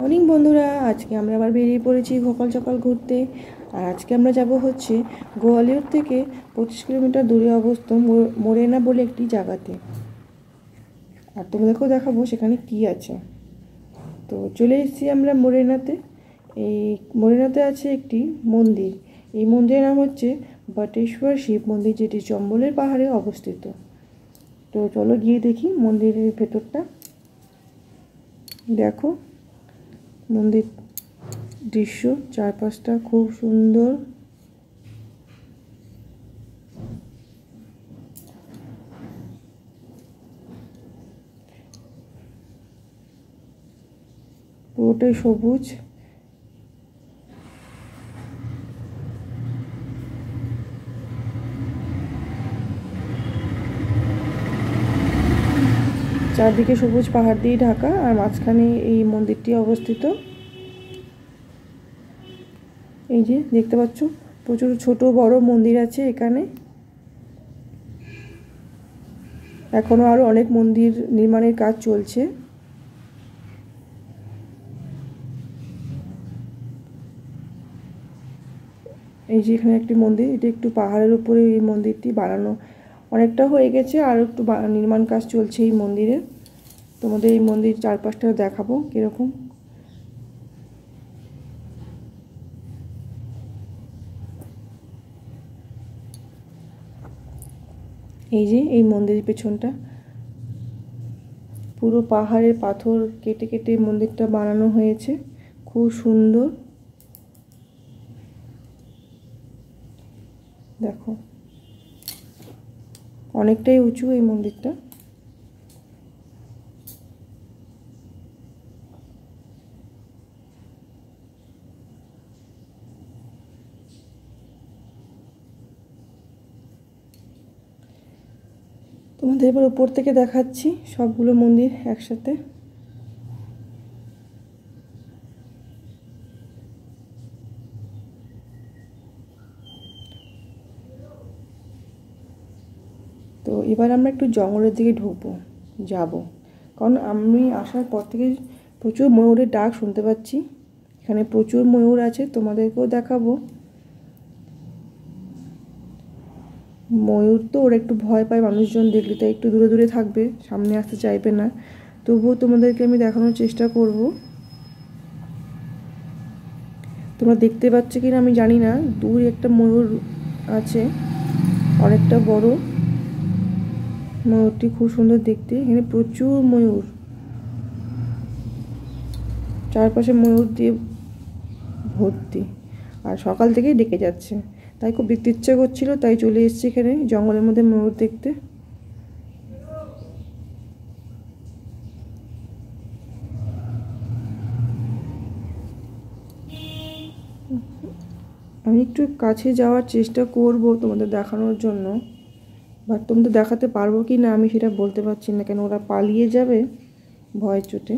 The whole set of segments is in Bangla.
অনেক বন্ধুরা, আজকে আমরা আবার বেরিয়ে পড়েছি সকাল সকাল ঘুরতে। আর আজকে আমরা যাব হচ্ছে গোয়ালিয়র থেকে 25 কিলোমিটার দূরে অবস্থিত মোরেনা বলে একটি জায়গাতে। আর তোমাদেরকেও দেখাবো সেখানে কি আছে। তো চলে এসেছি আমরা মোরেনাতে। এই মোরেনাতে আছে একটি মন্দির। এই মন্দিরের নাম হচ্ছে বটেশ্বর শিব মন্দির, যেটি চম্বলের পাহাড়ে অবস্থিত। তো চলো গিয়ে দেখি মন্দিরের ভেতরটা। দেখো মন্দির দৃশ্য, চারপাশটা খুব সুন্দর। পুরোটাই সবুজ। চারদিকে সবুজ পাহাড় দিয়ে ঢাকা, আর মাঝখানে এই মন্দিরটি অবস্থিত। এই যে দেখতে পাচ্ছ, প্রচুর ছোট বড় মন্দির আছে এখানে। এখনো আরো অনেক মন্দির নির্মাণের কাজ চলছে। এই যে এখানে একটি মন্দির, এটা একটু পাহাড়ের উপরে এই মন্দিরটি বানানো অনেকটা হয়ে গেছে, আর একটু নির্মাণ কাজ চলছে এই মন্দিরের। তোমাদের এই মন্দির চারপাশটা দেখাবো কিরকম। এই যে এই মন্দিরের পেছনটা পুরো পাহাড়ের পাথর কেটে কেটে মন্দিরটা বানানো হয়েছে, খুব সুন্দর। দেখো অনেকটাই উঁচু এই মন্দিরটা। তোমাদের এবার উপর থেকে দেখাচ্ছি সবগুলো মন্দির একসাথে। তো এবার আমরা একটু জঙ্গলের দিকে যাব, কারণ আমি আসার পর থেকে প্রচুর ময়ূরের ডাক শুনতে পাচ্ছি। এখানে প্রচুর ময়ূর আছে, তোমাদেরকেও দেখাবো। ময়ূর তো ওরা একটু ভয় পায় মানুষজন দেখলে, তাই একটু দূরে দূরে থাকবে, সামনে আসতে চাইবে না। তবুও তোমাদেরকে আমি দেখানোর চেষ্টা করব। তোমরা দেখতে পাচ্ছ কিনা আমি জানি না, দূরে একটা ময়ূর আছে, অনেকটা বড়। ময়ূরটি খুব সুন্দর দেখতে। এখানে প্রচুর ময়ূর, চারপাশে ময়ূর দিয়ে ভর্তি, আর সকাল থেকেই ডেকে যাচ্ছে। তাই খুব দেখতে ইচ্ছা করছিল, তাই চলে এসেছি এখানে জঙ্গলের মধ্যে ময়ূর দেখতে। আমি একটু কাছে যাওয়ার চেষ্টা করব তোমাদের দেখানোর জন্য, বাট তোমাদের দেখাতে পারবো কি না আমি সেটা বলতে পারছি না, কেন ওরা পালিয়ে যাবে ভয়ের চোটে।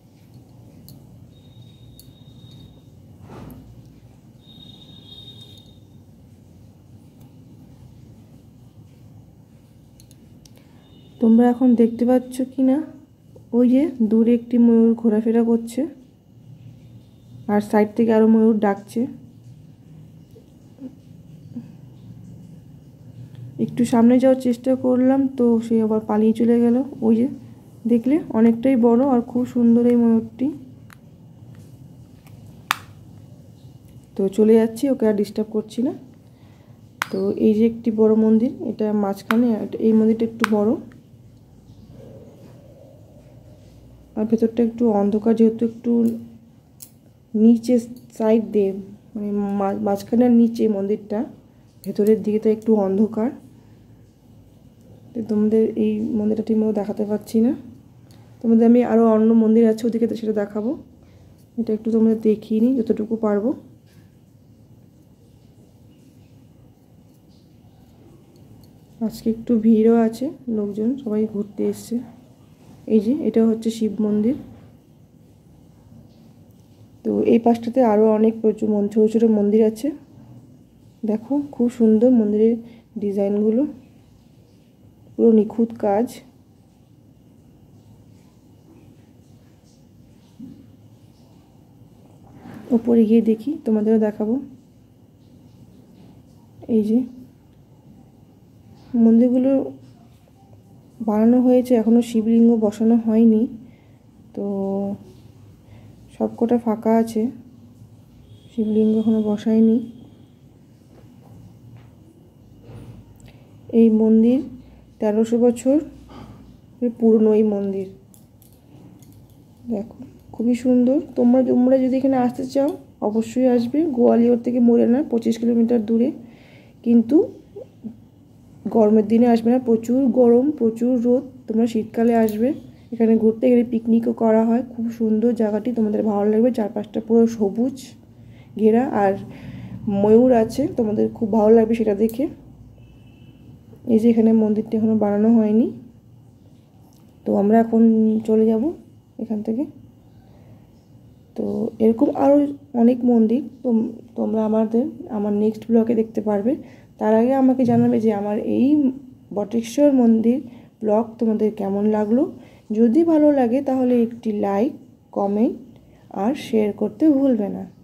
তোমরা এখন দেখতে পাচ্ছ কি না, ওই যে দূরে একটি ময়ূর ঘোরাফেরা করছে, আর সাইড থেকে আরও ময়ূর ডাকছে। একটু সামনে যাওয়ার চেষ্টা করলাম, তো সে আবার পালিয়ে চলে গেল। ওই যে দেখলে অনেকটাই বড় আর খুব সুন্দর এই ময়ূরটি। তো চলে যাচ্ছি, ওকে আর ডিস্টার্ব করছি না। তো এই যে একটি বড় মন্দির, এটা মাঝখানে, এই মন্দিরটা একটু বড়, আর ভেতরটা একটু অন্ধকার, যেহেতু একটু নিচে সাইড দিয়ে, মানে মাঝখানে আর নিচে মন্দিরটা, ভেতরের দিকে তো একটু অন্ধকার। তো তোমাদের এই মন্দিরটা ঠিকমতো দেখাতে পারছি না। তোমাদের আমি আরও অন্য মন্দির আছে ওদিকে, সেটা দেখাবো। এটা একটু তোমাদের দেখিয়ে নিই যতটুকু পারবো। আজকে একটু ভিড়ও আছে, লোকজন সবাই ঘুরতে এসছে। এই যে এটা হচ্ছে শিব মন্দির। তো এই পাশটাতে আরও অনেক প্রচুর ছোটো ছোটো মন্দির আছে। দেখো খুব সুন্দর মন্দিরের ডিজাইনগুলো, পুরো নিখুঁত কাজ। উপরে গিয়ে দেখি, তোমাদেরও দেখাবো। এই যে মন্দিরগুলো বানানো হয়েছে, এখনও শিবলিঙ্গ বসানো হয়নি, তো সবকটা ফাঁকা আছে, শিবলিঙ্গ এখনও বসায়নি। এই মন্দির 1300 বছর পুরনো এই মন্দির। দেখো খুবই সুন্দর। তোমরা যদি এখানে আসতে চাও অবশ্যই আসবে। গোয়ালিয়র থেকে মোরেনা 25 কিলোমিটার দূরে, কিন্তু গরমের দিনে আসবে না, প্রচুর গরম, প্রচুর রোদ। তোমরা শীতকালে আসবে এখানে ঘুরতে। এখানে পিকনিকও করা হয়। খুব সুন্দর জায়গাটি, তোমাদের ভালো লাগবে। চারপাশটা পুরো সবুজ ঘেরা, আর ময়ূর আছে, তোমাদের খুব ভালো লাগবে সেটা দেখে। এই যে এখানে মন্দিরটা এখনও বানানো হয়নি, তো আমরা এখন চলে যাব এখান থেকে। তো এরকম আরও অনেক মন্দির তোমরা আমার নেক্সট ব্লগে দেখতে পারবে। তার আগে আমাকে জানাবে যে আমার এই বটেশ্বর মন্দির ব্লগ তোমাদের কেমন লাগলো। যদি ভালো লাগে তাহলে একটি লাইক, কমেন্ট আর শেয়ার করতে ভুলবে না।